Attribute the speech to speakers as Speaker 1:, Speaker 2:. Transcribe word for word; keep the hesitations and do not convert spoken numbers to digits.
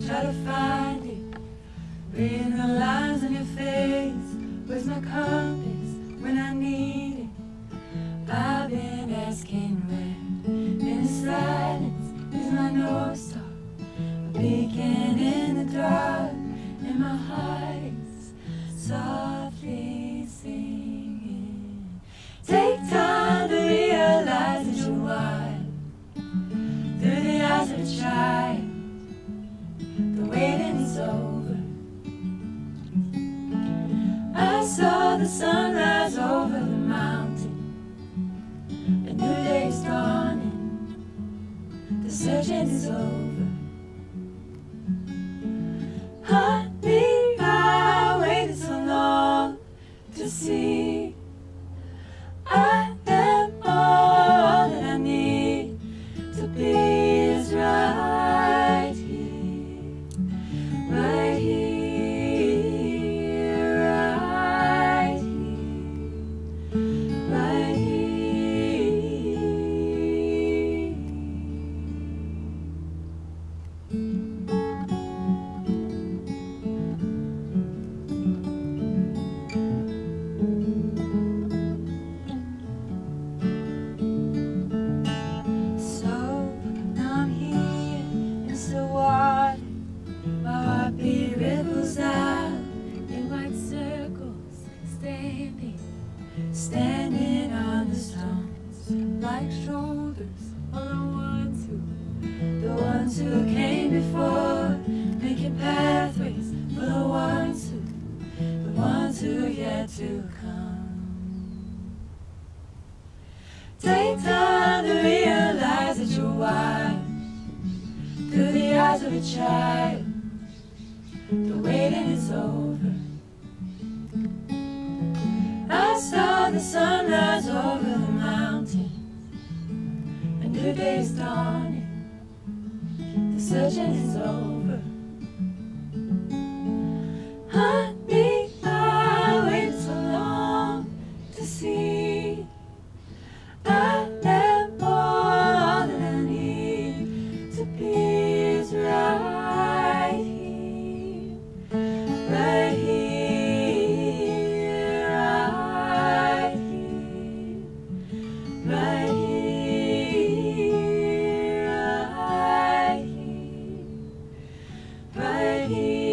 Speaker 1: try to find it, reading the lines on your face. Where's my compass when I need it? I've been asking where, in the silence, is my North Star, a beacon in the dark, and my heart is softly singing. Take time to realize that you're wild, through the eyes of a child. The waiting is over. I saw the sunrise over the mountain. A new day is dawning. The searching is over. Honey, I waited so long to see I am all that I need to be is right here, right here, right here, right standing on the stones like shoulders of the ones who, the ones who came before, making pathways for the ones who, the ones who yet to come. Take time to realize that you're wise, through the eyes of a child. The waiting is over. I saw the sunrise over the mountain. A new day's dawning. The searching is over. Honey, I waited so long to see I am all that I need to be is right here, right here. Right here, right here, right here.